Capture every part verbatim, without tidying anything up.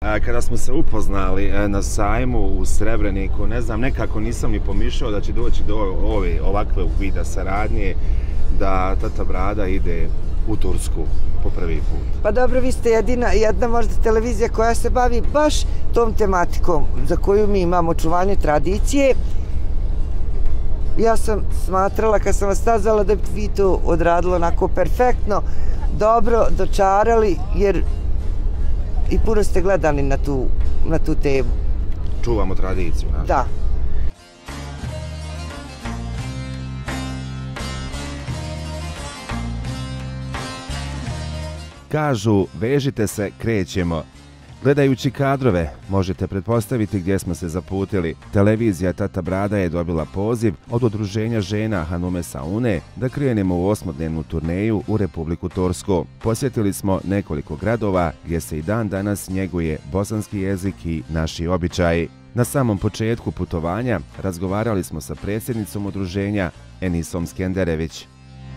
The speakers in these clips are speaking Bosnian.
Kada smo se upoznali na sajmu u Srebreniku, ne znam, nekako nisam ni pomišljao da će doći do ove ovakve vida saradnje, da Tata Brada ide u Tursku po prvi put. Pa dobro, vi ste jedina, jedna možda televizija koja se bavi baš tom tematikom za koju mi imamo očuvanje tradicije. Ja sam smatrala kad sam vas tazala da bi vi to odradili onako perfektno, dobro dočarali, jer i puno ste gledani na tu, na tu temu. Čuvamo tradiciju našu. Da. Kažu, vežite se, krećemo. Gledajući kadrove, možete pretpostaviti gdje smo se zaputili. Televizija Tata Brada je dobila poziv od Udruženja žena Hanume Saune da krenemo u osmodnevnu turneju u Republiku Tursku. Posjetili smo nekoliko gradova gdje se i dan danas njeguje bosanski jezik i naši običaji. Na samom početku putovanja razgovarali smo sa predsjednicom udruženja Enisom Skenderević.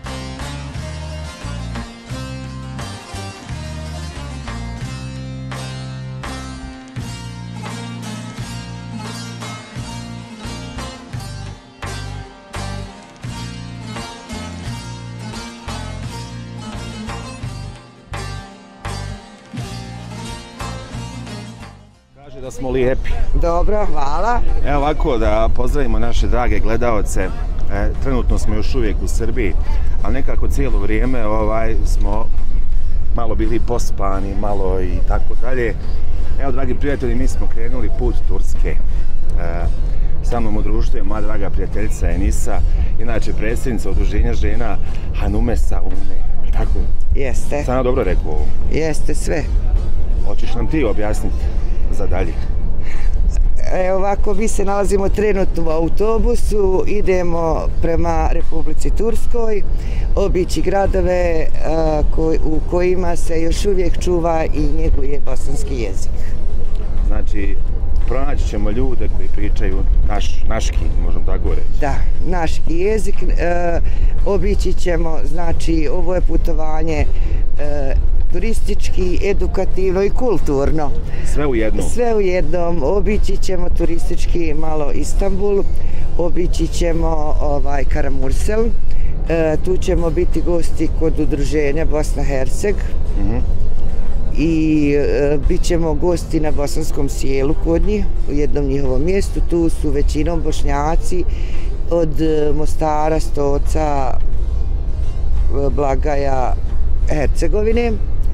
Da smo lijepi. Dobro, hvala. Evo ovako da pozdravimo naše drage gledaoce. E, trenutno smo još uvijek u Srbiji, ali nekako cijelo vrijeme ovaj, smo malo bili pospani, malo i tako dalje. Evo, dragi prijatelji, mi smo krenuli put Turske. E, sa mnom u društvu je moja draga prijateljica Enisa, inače predsjednica Udruženja žena Hanume Saune. Tako? Jeste. Sam ja dobro rekao ovo? Jeste, sve. Hoćeš nam ti objasniti za dalje? Evo ovako, mi se nalazimo trenutno u autobusu, idemo prema Republici Turskoj, obići gradove u kojima se još uvijek čuva i njeguje bosanski jezik. Znači, pronaći ćemo ljude koji pričaju naš, naški, možemo tako reći. Da, naški jezik. Obići ćemo, znači, ovo je putovanje turistički, edukativno i kulturno. Sve u jednom? Sve u jednom. Obići ćemo turistički malo Istanbul, obići ćemo ovaj, Karamursel, e, tu ćemo biti gosti kod udruženja Bosna Herceg mm-hmm. i e, bit ćemo gosti na Bosanskom sjelu kod njih, u jednom njihovom mjestu. Tu su većinom Bošnjaci od Mostara, Stoca, Blagaja, Hercegovine.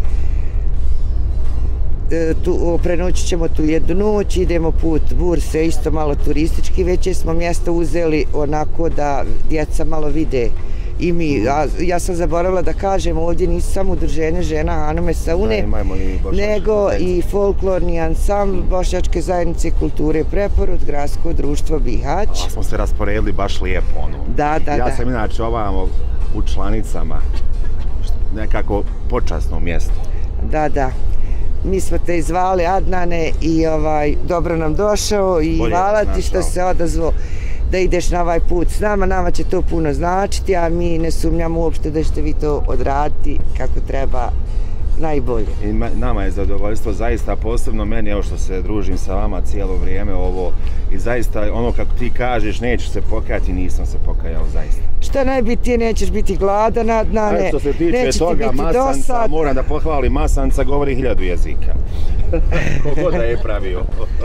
Tu, prenoći ćemo tu jednu noć, idemo put Burse, isto malo turistički, već smo mjesto uzeli onako da djeca malo vide i mi. Ja, ja sam zaboravila da kažem, ovdje nisu samo udruženje žena Hanume Saune, nego i folklorni ansambl Bošnjačke zajednice kulture Preporod, gradsko društvo Bihać. A smo se rasporedili baš lijepo ono. Da, da, ja da. Ja sam inače ovamo u članicama, nekako počasno mjesto. Da, da. Mi smo te izvali, Adnane, i ovaj, dobro nam došao i hvala ti što se odazvao da ideš na ovaj put s nama. Nama će to puno značiti, a mi ne sumnjamo uopšte da ćete vi to odraditi kako treba najbolje. I nama je zadovoljstvo, zaista posebno meni, evo što se družim sa vama cijelo vrijeme ovo i zaista ono kako ti kažeš, nećeš se pokajati, nisam se pokajao zaista. Šta najbitnije, nećeš biti gladan, Adnane, što se tiče neće toga, ti biti Masanca, dosad. Moram da pohvalim, Masanca govori hiljadu jezika. Kogo da je pravio.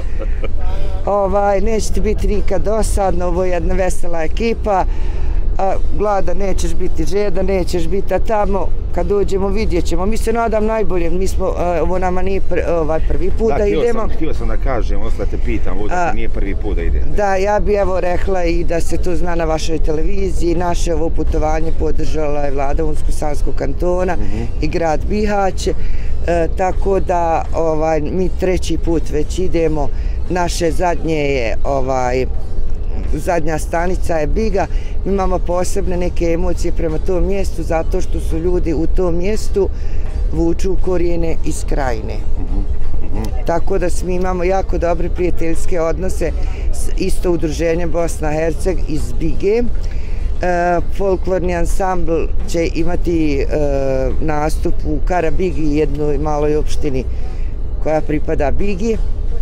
ovaj, neće ti biti nikad dosadno, ovo je jedna vesela ekipa. A, gladan nećeš biti, žedan nećeš biti, a tamo kad dođemo vidjet ćemo. Mi se nadam najbolje, mi smo, a, ovo nama nije pr, ovaj, prvi put da, da idemo. Sam, htio sam da kažem, osla te pitam, ovo da nije prvi put da idete. Da, ja bi evo rekla i da se to zna na vašoj televiziji. Naše ovo putovanje podržala je vlada Unsko-Sanskog kantona mm-hmm. i grad Bihać. E, tako da ovaj, mi treći put već idemo. Naše zadnje je ovaj, zadnja stanica je Biga. Mi imamo posebne neke emocije prema tom mjestu zato što su ljudi u tom mjestu vuču korijene iz krajine. Mm-hmm. Tako da mi imamo jako dobre prijateljske odnose s isto udruženjem Bosna Herceg iz Bige. E, folklorni ansambl će imati e, nastup u Karabigi, jednoj maloj opštini koja pripada Bigi.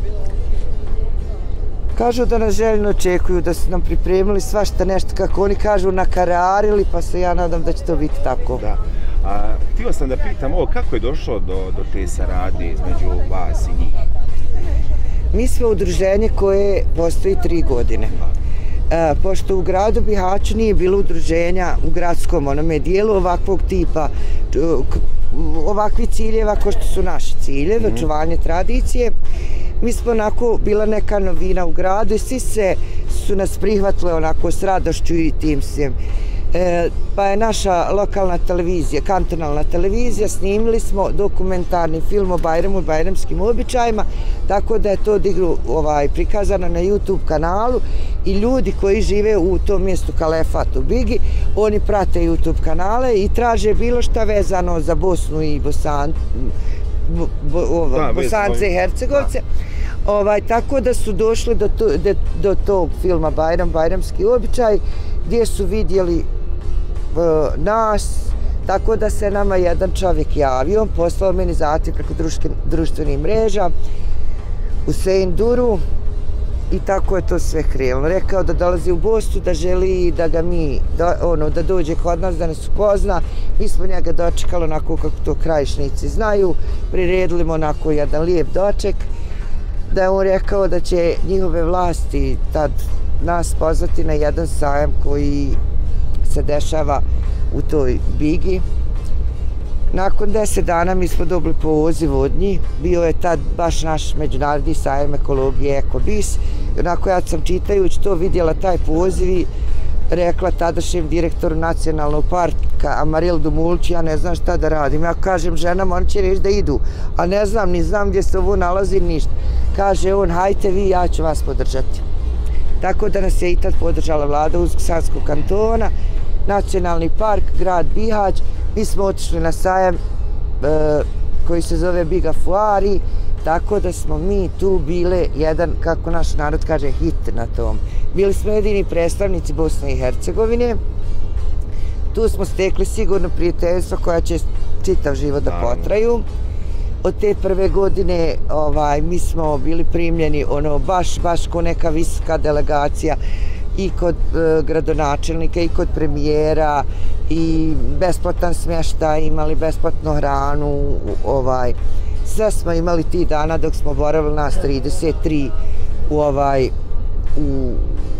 Kažu da nas željno očekuju, da su nam pripremili svašta nešto, kako oni kažu, nakararili, pa se ja nadam da će to biti tako. Da. A, htio sam da pitam ovo, kako je došlo do, do te saradnje između vas i njih? Mi smo udruženje koje postoji tri godine. E, pošto u gradu Bihaću nije bilo udruženja u gradskom onome dijelu ovakvog tipa, ovakvi ciljeva kao što su naši ciljevi, mm. očuvanje tradicije, mi smo onako bila neka novina u gradu i svi se su nas prihvatili onako s radošću i tim svim. E, pa je naša lokalna televizija, kantonalna televizija, snimili smo dokumentarni film o Bajramu i bajramskim običajima, tako da je to diglo, ovaj, prikazano na YouTube kanalu i ljudi koji žive u tom mjestu Kalefat u Bigi, oni prate YouTube kanale i traže bilo šta vezano za Bosnu i Bosan, bo, bo, ova, da, Bosance i Hercegovce. Da. Ovaj, tako da su došli do, to, de, do tog filma Bajram, bajramski običaj, gdje su vidjeli uh, nas, tako da se nama jedan čovjek javio, poslao meni zahtjev preko društven, društvenih mreža u Seinduru i tako je to sve krenulo. Rekao da dolazi u Bosnu, da želi da ga mi, da, ono, da dođe kod nas, da nas upozna. Mi smo njega dočekali onako kako to krajišnici znaju, priredili mu onako jedan lijep doček, da je on rekao da će njihove vlasti tad nas pozvati na jedan sajam koji se dešava u toj Bigi. Nakon deset dana mi smo dobili poziv od njih, bio je tad baš naš međunarodni sajam ekologije Ekobis. Onako ja sam čitajući to vidjela taj poziv i rekla tadašnjem direktoru nacionalnog parka Amarildu Mulči, ja ne znam šta da radim. Ja kažem ženama, oni će reći da idu, a ne znam, ni znam gdje se ovo nalazi, ništa. Kaže on, hajte vi, ja ću vas podržati. Tako da nas je i tad podržala vlada Unsko-Sanskog kantona, nacionalni park, grad Bihać. Mi smo otišli na sajam e, koji se zove Biga Fuari, tako da smo mi tu bile jedan, kako naš narod kaže, hit na tom. Bili smo jedini predstavnici Bosne i Hercegovine. Tu smo stekli sigurno prijateljstvo koja će čitav život da potraju. Od te prve godine ovaj, mi smo bili primljeni ono, baš, baš ko neka visoka delegacija i kod e, gradonačelnika i kod premijera i besplatan smještaj, imali besplatnu hranu, ovaj, sve smo imali ti dana dok smo boravili nas trideset tri u, ovaj, u,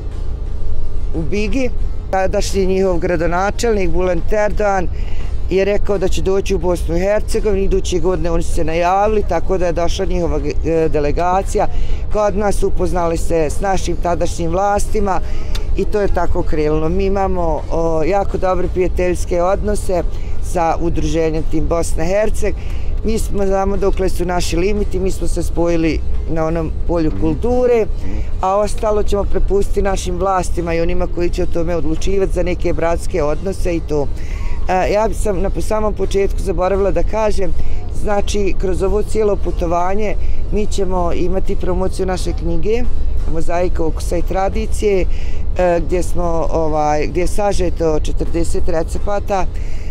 u Bigi. Tadašnji njihov gradonačelnik Bülent Erdoğan je rekao da će doći u Bosnu i Hercegovinu, iduće godine oni su se najavili, tako da je došla njihova delegacija. Kod nas upoznali se s našim tadašnjim vlastima i to je tako krenulo. Mi imamo o, jako dobre prijateljske odnose sa udruženjem tim Bosna i Herceg. Mi smo, znamo dokle su naši limiti, mi smo se spojili na onom polju kulture, a ostalo ćemo prepustiti našim vlastima i onima koji će o tome odlučivati za neke bratske odnose i to. Ja sam na samom početku zaboravila da kažem, znači kroz ovo cijelo putovanje mi ćemo imati promociju naše knjige Mozaika ukusa i tradicije, gdje smo, ovaj, gdje je sažeto četrdeset recepata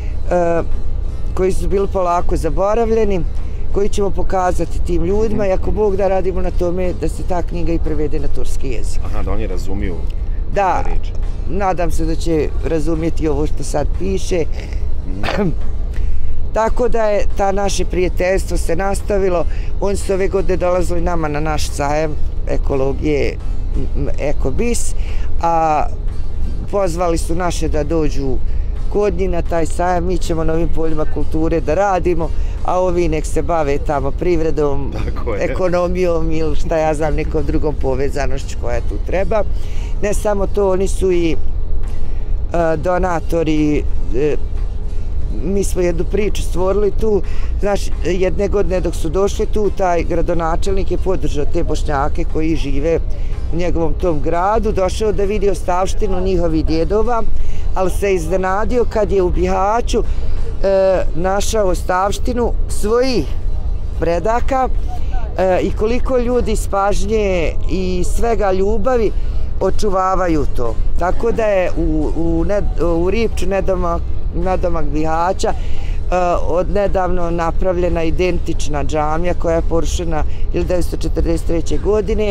koji su bili polako zaboravljeni, koji ćemo pokazati tim ljudima i ako Bog da radimo na tome da se ta knjiga i prevede na turski jezik. Aha, da oni razumiju da, reč. Nadam se da će razumjeti ovo što sad piše. Mm. Tako da je ta naše prijateljstvo se nastavilo. Oni su ove godine dolazili nama na naš sajam ekologije Ekobis, a pozvali su naše da dođu kod njih na taj sajam. Mi ćemo na ovim poljima kulture da radimo, a ovi nek se bave tamo privredom, ekonomijom ili šta ja znam, nekom drugom povezanošću koja tu treba. Ne samo to, oni su i uh, donatori. Uh, mi smo jednu priču stvorili tu, znaš, jedne godine dok su došli tu, taj gradonačelnik je podržao te Bošnjake koji žive u njegovom tom gradu, došao da vidi ostavštinu njihovih djedova, ali se iznenadio kad je u Bihaću e, našao ostavštinu svojih predaka e, i koliko ljudi s pažnje i svega ljubavi očuvavaju to. Tako da je u, u, ne, u Ripču, nedomak, nadomak Bihaća, od nedavno napravljena identična džamija koja je porušena hiljadu devetsto četrdeset treće. godine.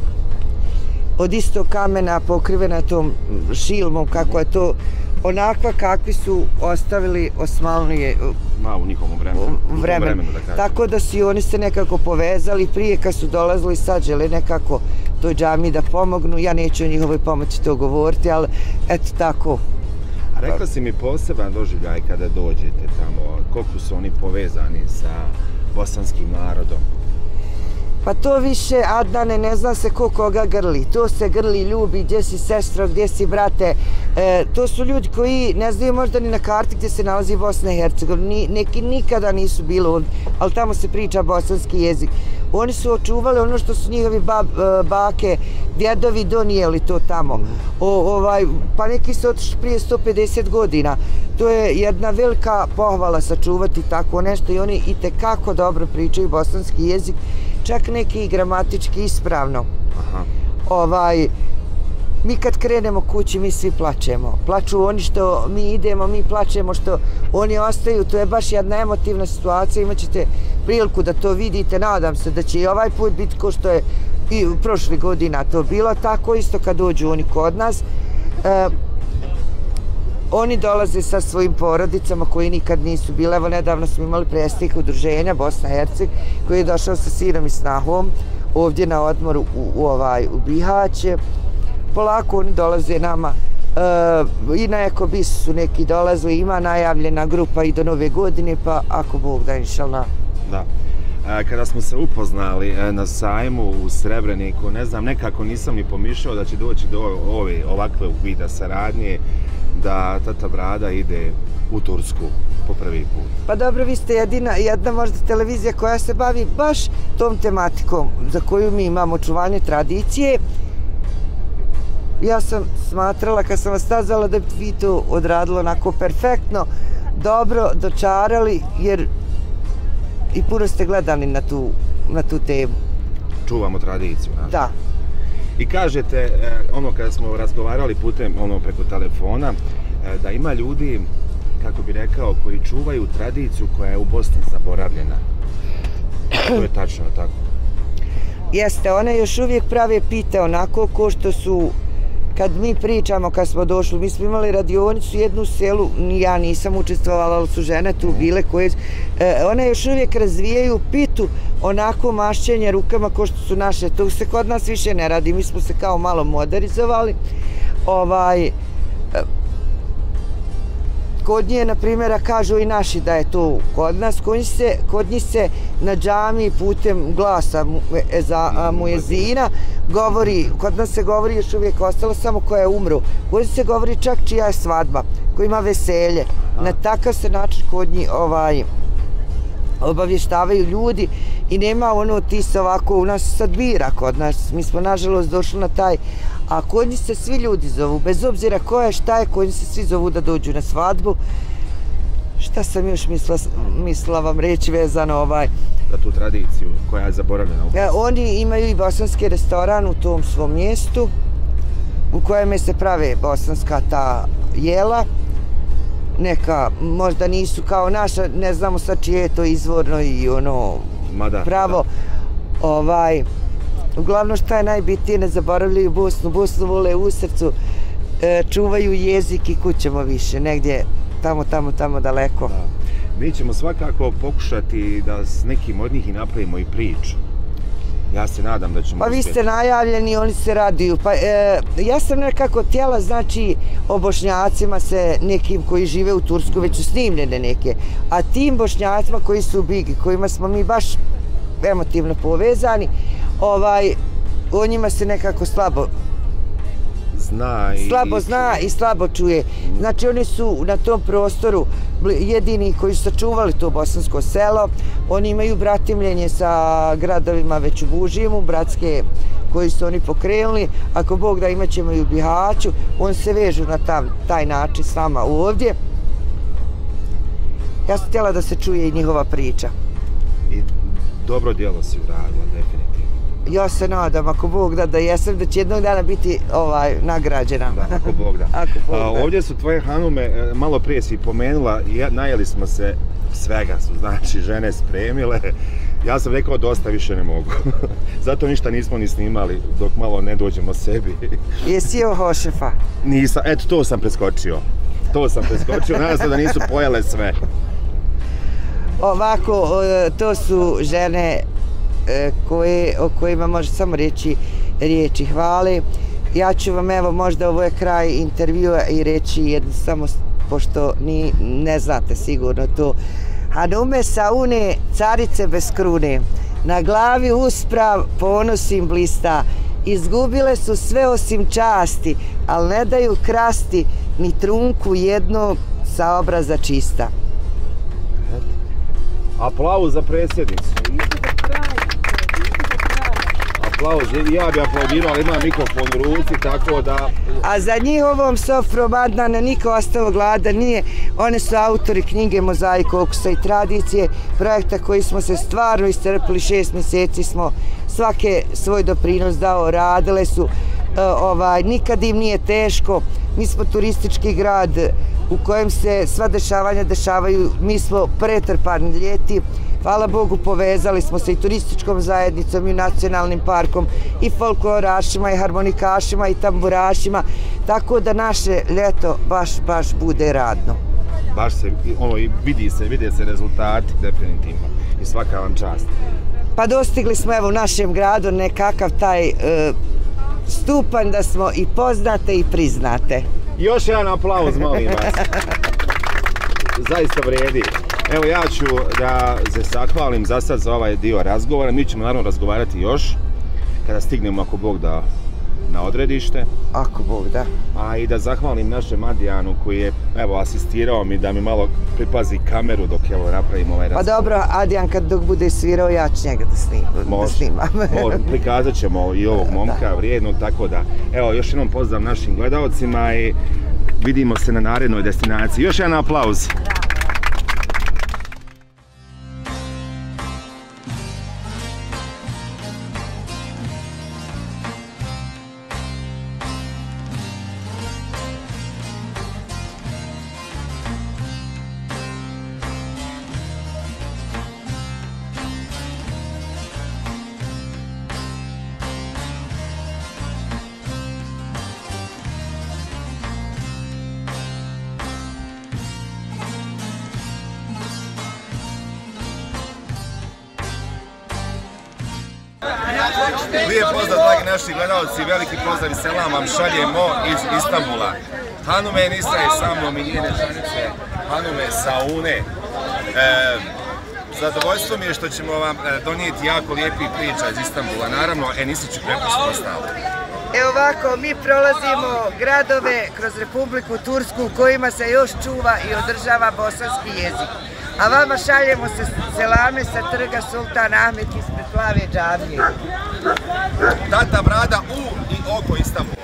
Od istog kamena pokrivena tom šilmom, kako je to, onakva kakvi su ostavili Osmanlije Ma, u njihovom vremenu. vremenu. Da Tako da su i oni se nekako povezali, prije kad su dolazili sad žele nekako toj džamiji da pomognu. Ja neću o njihovoj pomoći to govoriti, ali eto tako. A rekla si mi poseban doživljaj kada dođete tamo, koliko su oni povezani sa bosanskim narodom? Pa to više, Adnane, ne zna se ko koga grli. To se grli, ljubi, gdje si sestro, gdje si brate. E, to su ljudi koji ne znaju možda ni na karti gdje se nalazi Bosna i Hercegovina. Ni, neki nikada nisu bili ovdje, ali tamo se priča bosanski jezik. Oni su očuvali ono što su njihovi bab, bake, djedovi donijeli to tamo. O, ovaj, pa neki su otišli prije sto pedeset godina. To je jedna velika pohvala sačuvati tako nešto i oni itekako dobro pričaju bosanski jezik. Čak neki i gramatički ispravno. Aha. Ovaj, mi kad krenemo kući, mi svi plačemo. Plaču oni što mi idemo, mi plačemo što oni ostaju. To je baš jedna emotivna situacija. Imaćete priliku da to vidite. Nadam se da će i ovaj put biti ko što je i u prošlih godina to bilo. Tako isto kad dođu oni kod nas. E, Oni dolaze sa svojim porodicama koji nikad nisu bile. Evo, nedavno smo imali predsjednika udruženja Bosna i Herceg koji je došao sa sinom i snahom ovdje na odmoru u, u, ovaj, u Bihać. Polako oni dolaze nama. E, I na Ekobis su neki dolazili. Ima najavljena grupa i do nove godine, pa ako Bog da, inšalna. Da. Kada smo se upoznali na sajmu u Srebreniku, ne znam, nekako nisam ni pomišljao da će doći do ove ovakve vida saradnje, da tata Brada ide u Tursku po prvi put. Pa dobro, vi ste jedina, jedna možda televizija koja se bavi baš tom tematikom za koju mi imamo očuvanje tradicije. Ja sam smatrala kad sam vas tazala da bi vi to odradilo onako perfektno, dobro dočarali, jer i puno ste gledani na tu, na tu temu. Čuvamo tradiciju, naš. Da. I kažete, ono kada smo razgovarali putem ono preko telefona, da ima ljudi, kako bi rekao, koji čuvaju tradiciju koja je u Bosni zaboravljena. To je tačno, tako? Jeste, one još uvijek prave pite onako ko što su, kad mi pričamo, kad smo došli, mi smo imali radionicu jednu u selu, ja nisam učestvovala, ali su žene tu bile koje, e, one još uvijek razvijaju pitu onako mašćenje rukama ko što su naše. To se kod nas više ne radi, mi smo se kao malo modernizovali. Ovaj, kod nje, na primjera, kažu i naši da je to kod nas, kod njih se, kod njih se na džamiji putem glasa za muezina govori, kod nas se govori još uvijek ostalo samo koja je umru. Kod njih se govori čak čija je svadba, ko ima veselje. Na takav se način kod njih ovaj, obavještavaju ljudi i nema ono ti se ovako, u nas sad bira kod nas, mi smo nažalost došli na taj, a kod njih se svi ljudi zovu, bez obzira ko je, šta je, kod njih se svi zovu da dođu na svadbu. Šta sam još mislila, mislila vam reći vezano ovaj... Za tu tradiciju koja je zaboravljena u Bosni. Oni imaju i bosanski restoran u tom svom mjestu, u kojem se prave bosanska ta jela. Neka, možda nisu kao naša, ne znamo sad čije je to izvorno i ono da, pravo. Da. Ovaj, uglavnom šta je najbitnije, ne zaboravljaju Bosnu, Bosnu vole u srcu, e, čuvaju jezik i kućemo više, negdje tamo, tamo, tamo daleko. Da. Mi ćemo svakako pokušati da s nekim od njih i napravimo i priču. Ja se nadam da ćemo Pa vi uspjeti. ste najavljeni, oni se raduju. Pa, e, ja sam nekako htjela, znači, o Bošnjacima se nekim koji žive u Tursku, već su snimljene neke. A tim Bošnjacima koji su u Bigi, kojima smo mi baš emotivno povezani, ovaj, o njima se nekako slabo zna i... Slabo zna i slabo čuje. Znači, oni su na tom prostoru jedini koji su sačuvali to bosansko selo. Oni imaju bratimljenje sa gradovima već u Bužimu, bratske koji su oni pokrenuli. Ako Bog da, imat ćemo i u Bihaću. On se vežu na tam, taj način s nama ovdje. Ja sam htjela da se čuje i njihova priča. I dobro djelo si uradila, definitivno. Ja se nadam, ako Bog da, da jesam, da će jednog dana biti ovaj, nagrađena. Da, ako Bog da. Ako Bog da. A, ovdje su tvoje hanume, malo prije si pomenula, najeli smo se svega su, znači, žene spremile. Ja sam rekao dosta, više ne mogu. Zato ništa nismo ni snimali dok malo ne dođemo sebi. Jesi jeo hošefa? Nisam, eto to sam preskočio. To sam preskočio, nadam se da nisu pojele sve. Ovako, to su žene koje, o kojima može samo reći riječi hvale. Ja ću vam, evo, možda ovo je kraj intervjua i reći jedno samo, pošto ni ne znate sigurno to. Hanume Saune, carice bez krune, na glavi usprav ponos im blista, izgubile su sve osim časti, al ne daju krasti ni trunku jednog sa obraza čista. Aplauz za predsjednicu. Aplauz, ja bi aplaudirao, ali imam mikrofon u ruci, tako da... A za njihovom sofrom Adnana niko ostao gladan nije. One su autori knjige Mozaika okusa i tradicije, projekta koji smo se stvarno iscrpili, šest mjeseci smo svake svoj doprinos dao, radile su, ovaj, nikad im nije teško. Mi smo turistički grad u kojem se sva dešavanja dešavaju, mi smo pretrpani ljeti. Hvala Bogu, povezali smo se i turističkom zajednicom i nacionalnim parkom i folklorašima i harmonikašima i tamburašima, tako da naše ljeto baš, baš bude radno. Baš se, ono, i vidi se, vide se rezultati definitivno i svaka vam čast. Pa dostigli smo, evo, u našem gradu nekakav taj e, stupanj da smo i poznate i priznate. Još jedan aplauz, molim vas. Zaista vredi. Evo, ja ću da se zahvalim za sad za ovaj dio razgovora. Mi ćemo naravno razgovarati još kada stignemo, ako Bog da, na odredište. Ako Bog da. A i da zahvalim našem Adijanu koji je, evo, asistirao mi da mi malo pripazi kameru dok, evo, napravimo ovaj razgovor. Pa dobro, Adijan kad dok bude svirao, ja ću njega da snimam. Može, može, prikazat ćemo i ovog momka vrijednog, tako da, evo, još jednom pozdrav našim gledalcima i vidimo se na narednoj destinaciji. Još jedan aplauz. Lijep pozdrav, dragi naši gledalci, veliki pozdrav i selam vam šaljemo iz Istanbula. Hanume Enisa je sa mnom i njene ženice Hanume Saune. E, zadovoljstvo mi je što ćemo vam donijeti jako lijepih priča iz Istanbula. Naravno, Enisi ću prepustiti ostalo. Evo ovako, mi prolazimo gradove kroz Republiku Tursku u kojima se još čuva i održava bosanski jezik. A vama šaljemo se selame sa trga Sultan Ahmet ispred Plave džamije. Tata Brada u i oko Istanbula.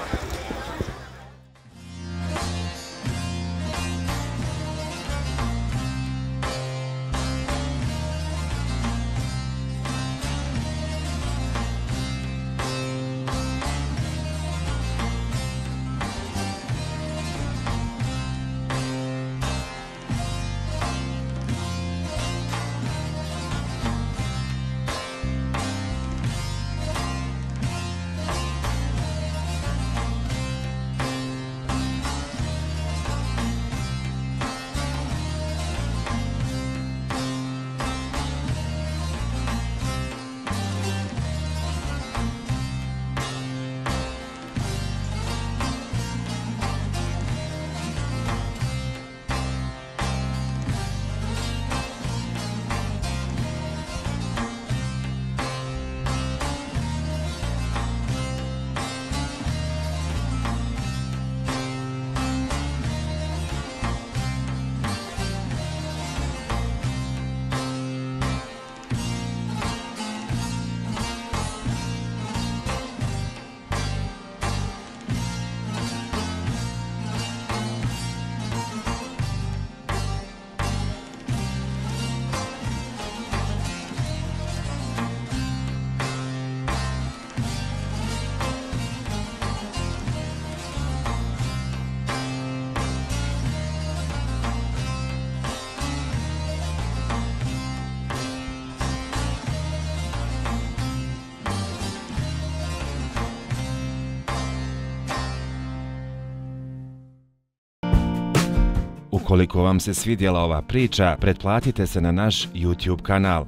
Ukoliko vam se svidjela ova priča, pretplatite se na naš YouTube kanal.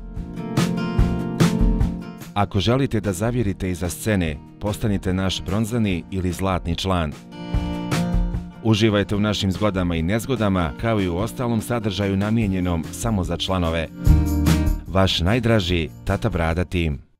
Ako želite da zavirite iza scene, postanite naš bronzani ili zlatni član. Uživajte u našim zgodama i nezgodama, kao i u ostalom sadržaju namijenjenom samo za članove. Vaš najdraži Tata Brada tim.